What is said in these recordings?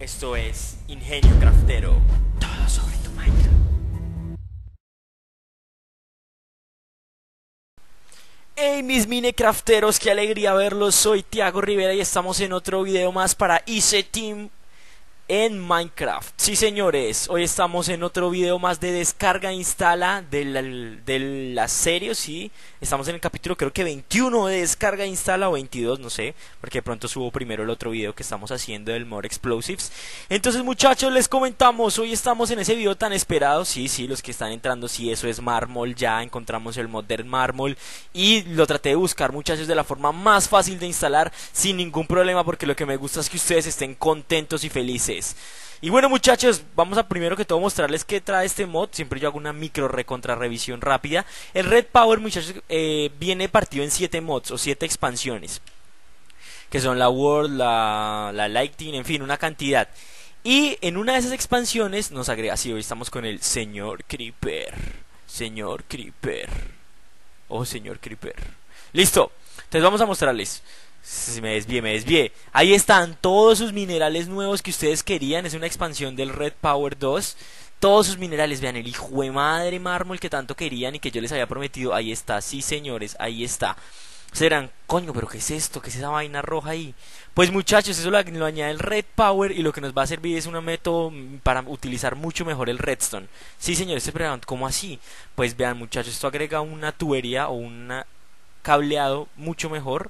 Esto es Ingenio Craftero. Todo sobre tu Minecraft. Hey mis Minecrafteros, qué alegría verlos. Soy Tiago Rivera y estamos en otro video más para IC Team en Minecraft. Sí señores, hoy estamos en otro video más de descarga e instala de la serie, sí. Estamos en el capítulo creo que 21 de descarga e instala o 22, no sé, porque de pronto subo primero el otro video que estamos haciendo del More Explosives. Entonces muchachos, les comentamos, hoy estamos en ese video tan esperado. Sí, los que están entrando, sí, eso es mármol, ya encontramos el mod del mármol y lo traté de buscar muchachos de la forma más fácil de instalar sin ningún problema, porque lo que me gusta es que ustedes estén contentos y felices. Y bueno muchachos, vamos a primero que todo mostrarles qué trae este mod. Siempre yo hago una micro recontra revisión rápida. El Red Power muchachos viene partido en 7 mods o 7 expansiones, que son la World, la Lighting, en fin, una cantidad. Y en una de esas expansiones nos agrega, sí, hoy estamos con el Señor Creeper. Señor Creeper. Oh, Señor Creeper. Listo, entonces vamos a mostrarles. Me desvié. Ahí están todos sus minerales nuevos que ustedes querían. Es una expansión del Red Power 2. Todos sus minerales, vean, el hijo de madre mármol que tanto querían y que yo les había prometido. Ahí está, sí señores, ahí está. Serán, coño, pero ¿qué es esto? ¿Qué es esa vaina roja ahí? Pues muchachos, eso lo añade el Red Power y lo que nos va a servir es un método para utilizar mucho mejor el Redstone. Sí señores, se preguntan, ¿cómo así? Pues vean muchachos, esto agrega una tubería o un cableado mucho mejor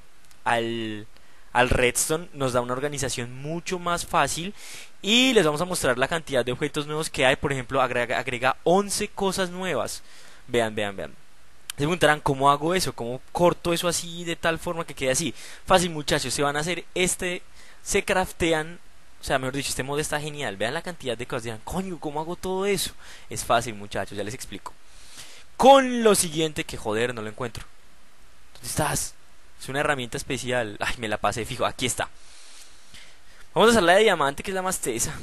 al Redstone, nos da una organización mucho más fácil y les vamos a mostrar la cantidad de objetos nuevos que hay. Por ejemplo, agrega 11 cosas nuevas. Vean. Se preguntarán cómo hago eso, cómo corto eso así de tal forma que quede así. Fácil muchachos, se van a hacer se craftean, o sea, mejor dicho, este mod está genial. Vean la cantidad de cosas, dirán, coño, ¿cómo hago todo eso? Es fácil muchachos, ya les explico. Con lo siguiente, que joder, no lo encuentro. ¿Dónde estás? Es una herramienta especial. Ay, me la pasé fijo. Aquí está. Vamos a usar la de diamante, que es la más tesa.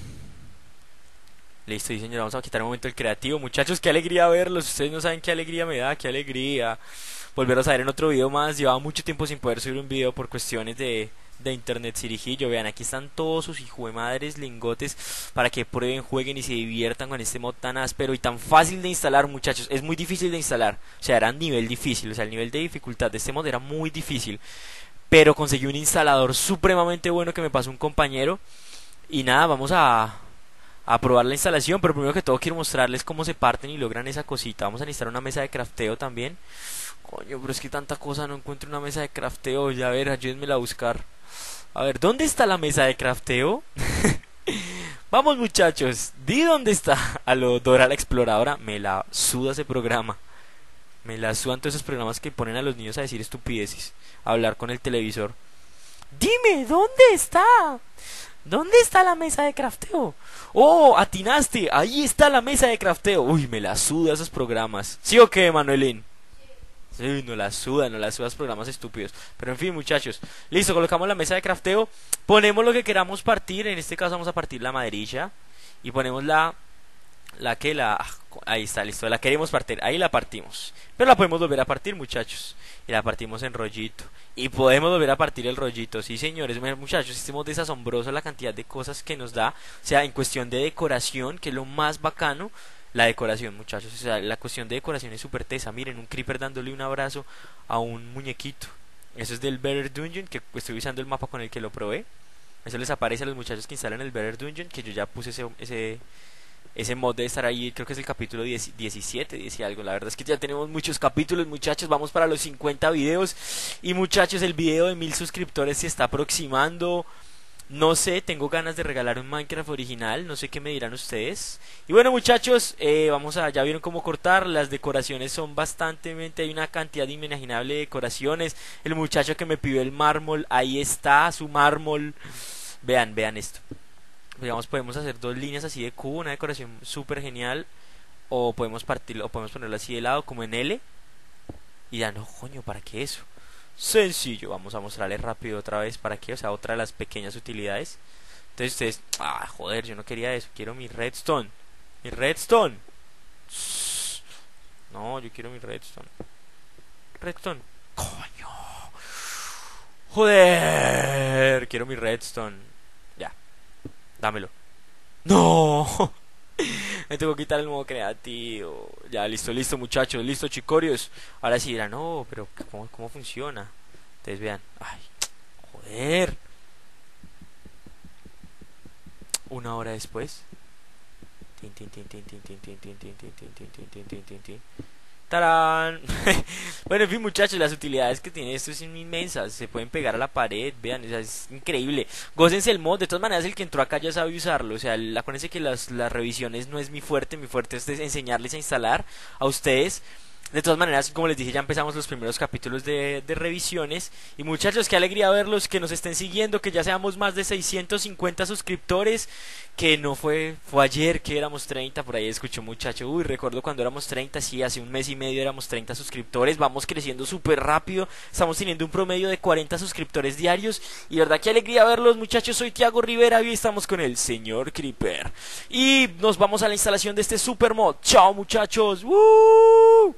Listo, sí señor. Vamos a quitar un momento el creativo. Muchachos, qué alegría verlos. Ustedes no saben qué alegría me da. Qué alegría volverlos a ver en otro video más. Llevaba mucho tiempo sin poder subir un video por cuestiones de internet cirijillo. Vean, aquí están todos sus hijuemadres lingotes para que prueben, jueguen y se diviertan con este mod tan áspero y tan fácil de instalar, muchachos. Es muy difícil de instalar, o sea, era nivel difícil, o sea, el nivel de dificultad de este mod era muy difícil, pero conseguí un instalador supremamente bueno que me pasó un compañero. Y nada, vamos a probar la instalación, pero primero que todo quiero mostrarles cómo se parten y logran esa cosita. Vamos a necesitar una mesa de crafteo también. Coño, pero es que tanta cosa, no encuentro una mesa de crafteo. Ya a ver, ayúdenmela a buscar. A ver, ¿dónde está la mesa de crafteo? Vamos muchachos, di dónde está. A lo Dora la exploradora, me la suda ese programa. Me la sudan todos esos programas que ponen a los niños a decir estupideces, a hablar con el televisor. Dime, ¿dónde está? ¿Dónde está la mesa de crafteo? Oh, atinaste, ahí está la mesa de crafteo. Uy, me la suda esos programas. ¿Sí o qué, Manuelín? Sí, no la sudas programas estúpidos. Pero en fin, muchachos. Listo, colocamos la mesa de crafteo. Ponemos lo que queramos partir. En este caso vamos a partir la maderilla. Y ponemos ahí está, listo. La queremos partir. Ahí la partimos. Pero la podemos volver a partir, muchachos. Y la partimos en rollito. Y podemos volver a partir el rollito. Sí, señores. Muchachos, este mod es asombroso la cantidad de cosas que nos da. O sea, en cuestión de decoración, que es lo más bacano. La decoración, muchachos, o sea, la cuestión de decoración es súper tesa. Miren, un creeper dándole un abrazo a un muñequito. Eso es del Better Dungeon, que estoy usando el mapa con el que lo probé. Eso les aparece a los muchachos que instalan el Better Dungeon, que yo ya puse ese mod de estar ahí. Creo que es el capítulo 17, 10 y algo. La verdad es que ya tenemos muchos capítulos, muchachos. Vamos para los 50 videos. Y muchachos, el video de 1000 suscriptores se está aproximando. No sé, tengo ganas de regalar un Minecraft original, no sé qué me dirán ustedes. Y bueno muchachos, ya vieron cómo cortar, las decoraciones son hay una cantidad inimaginable de decoraciones. El muchacho que me pidió el mármol, ahí está su mármol. Vean esto. Digamos, podemos hacer 2 líneas así de cubo, una decoración súper genial. O podemos partirlo, o podemos ponerlo así de lado, como en L. Y ya no, coño, ¿para qué eso? Sencillo, vamos a mostrarles rápido otra vez para qué, o sea, otra de las pequeñas utilidades. Entonces ustedes, joder, yo no quería eso, quiero mi redstone. Mi redstone. No, yo quiero mi redstone. Redstone. Coño. Joder, quiero mi redstone. Ya, dámelo. No. Me tengo que quitar el modo creativo. Ya, listo, listo, muchachos. Listo, chicorios. Ahora sí dirán, no, pero ¿cómo funciona? Ustedes vean. Ay, joder. Una hora después. Tin, tin, tin, tin, tin, tin, tin, tin, tin, tin, tin, tin, tin, tin, tin, tin, tin. ¡Tarán! Bueno, en fin, muchachos, las utilidades que tiene esto son inmensas. Se pueden pegar a la pared, vean, o sea, es increíble. Gócense el mod. De todas maneras, el que entró acá ya sabe usarlo. O sea, acuérdense que las revisiones no es mi fuerte es enseñarles a instalar a ustedes. De todas maneras, como les dije, ya empezamos los primeros capítulos de revisiones. Y muchachos, qué alegría verlos, que nos estén siguiendo, que ya seamos más de 650 suscriptores. Que no fue ayer que éramos 30, por ahí escuché un muchacho. Uy, recuerdo cuando éramos 30, sí, hace un mes y medio éramos 30 suscriptores. Vamos creciendo súper rápido. Estamos teniendo un promedio de 40 suscriptores diarios. Y verdad, qué alegría verlos, muchachos. Soy Tiago Rivera y hoy estamos con el señor Creeper. Y nos vamos a la instalación de este super mod. Chao, muchachos. ¡Woo!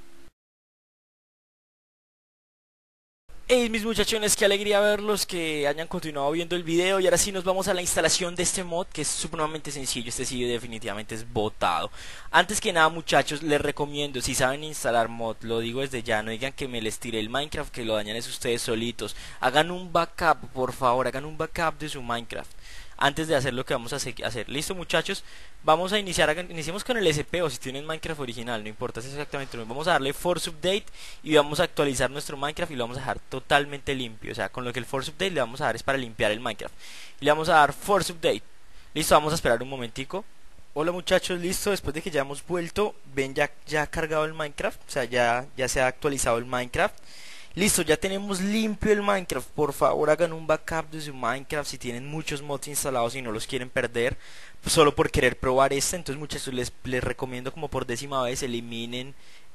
Hey mis muchachones, qué alegría verlos, que hayan continuado viendo el video. Y ahora sí nos vamos a la instalación de este mod, que es supremamente sencillo. Este sí definitivamente es botado. Antes que nada, muchachos, les recomiendo, si saben instalar mod, lo digo desde ya, no digan que me les tiré el Minecraft, que lo dañan es ustedes solitos. Hagan un backup, por favor, hagan un backup de su Minecraft antes de hacer lo que vamos a hacer. Listo, muchachos, vamos a iniciemos con el SP, o si tienen Minecraft original, no importa, es exactamente lo mismo. Vamos a darle Force Update y vamos a actualizar nuestro Minecraft y lo vamos a dejar totalmente limpio. O sea, con lo que el Force Update le vamos a dar es para limpiar el Minecraft. Y le vamos a dar Force Update. Listo, vamos a esperar un momentico. Hola muchachos, listo, después de que ya hemos vuelto, ven, ya ha cargado el Minecraft, o sea, ya se ha actualizado el Minecraft. Listo, ya tenemos limpio el Minecraft. Por favor, hagan un backup de su Minecraft si tienen muchos mods instalados y no los quieren perder, pues, solo por querer probar este. Entonces, muchachos, les recomiendo como por 10ª vez eliminen,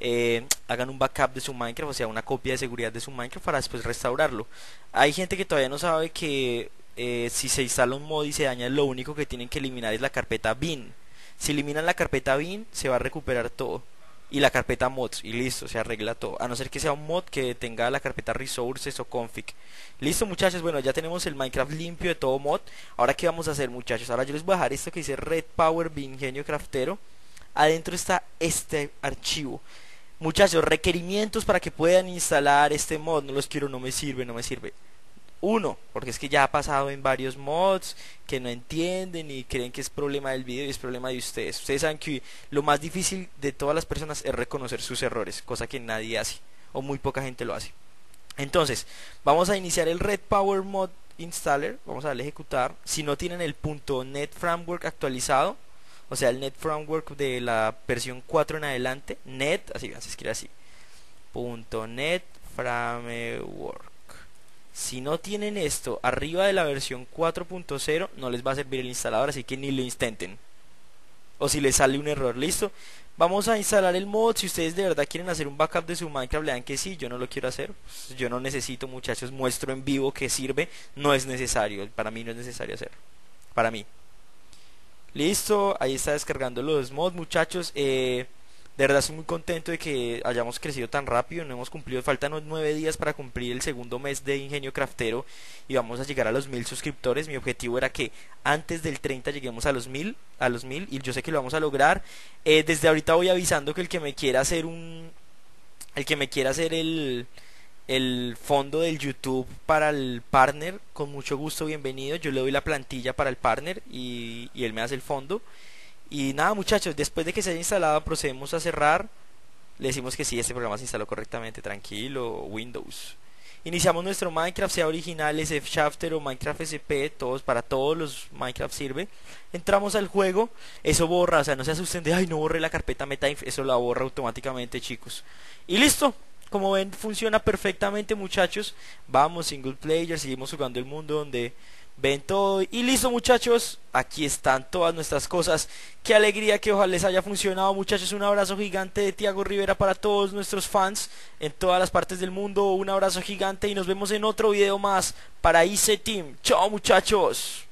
hagan un backup de su Minecraft, o sea, una copia de seguridad de su Minecraft para después restaurarlo. Hay gente que todavía no sabe que si se instala un mod y se daña, lo único que tienen que eliminar es la carpeta bin. Si eliminan la carpeta bin, se va a recuperar todo y la carpeta mods y listo, se arregla todo, a no ser que sea un mod que tenga la carpeta resources o config. Listo, muchachos, bueno, ya tenemos el Minecraft limpio de todo mod. Ahora qué vamos a hacer, muchachos, ahora yo les voy a dejar esto que dice Red Power Ingenio Craftero. Adentro está este archivo. Muchachos, requerimientos para que puedan instalar este mod. No los quiero, no me sirve, no me sirve. Uno, porque es que ya ha pasado en varios mods que no entienden y creen que es problema del video y es problema de ustedes. Ustedes saben que lo más difícil de todas las personas es reconocer sus errores, cosa que nadie hace o muy poca gente lo hace. Entonces, vamos a iniciar el Red Power Mod Installer, vamos a darle a ejecutar. Si no tienen el .NET Framework actualizado, o sea, el .NET Framework de la versión 4 en adelante, .NET, así se escribe así, .NET Framework. Si no tienen esto arriba de la versión 4.0, no les va a servir el instalador, así que ni lo intenten. O si les sale un error, listo. Vamos a instalar el mod. Si ustedes de verdad quieren hacer un backup de su Minecraft, le dan que sí. Yo no lo quiero hacer. Yo no necesito, muchachos. Muestro en vivo que sirve. No es necesario. Para mí no es necesario hacerlo. Para mí. Listo. Ahí está descargando los mods, muchachos. De verdad estoy muy contento de que hayamos crecido tan rápido. No hemos cumplido, faltan unos 9 días para cumplir el segundo mes de Ingenio Craftero y vamos a llegar a los 1000 suscriptores. Mi objetivo era que antes del 30 lleguemos a los 1000, y yo sé que lo vamos a lograr. Desde ahorita voy avisando que el que me quiera hacer el fondo del YouTube para el partner, con mucho gusto, bienvenido. Yo le doy la plantilla para el partner y él me hace el fondo. Y nada, muchachos, después de que se haya instalado procedemos a cerrar. Le decimos que sí, este programa se instaló correctamente, tranquilo, Windows. Iniciamos nuestro Minecraft, sea original, SF Shafter o Minecraft SP, para todos los Minecraft sirve. Entramos al juego, eso borra, o sea, no se asusten de, ay, no borré la carpeta metainf, eso la borra automáticamente, chicos. Y listo, como ven, funciona perfectamente, muchachos. Vamos, single player, seguimos jugando el mundo donde ven todo. Y listo, muchachos, aquí están todas nuestras cosas. Qué alegría, que ojalá les haya funcionado, muchachos. Un abrazo gigante de Tiago Rivera para todos nuestros fans en todas las partes del mundo. Un abrazo gigante y nos vemos en otro video más para IC Team. Chao, muchachos.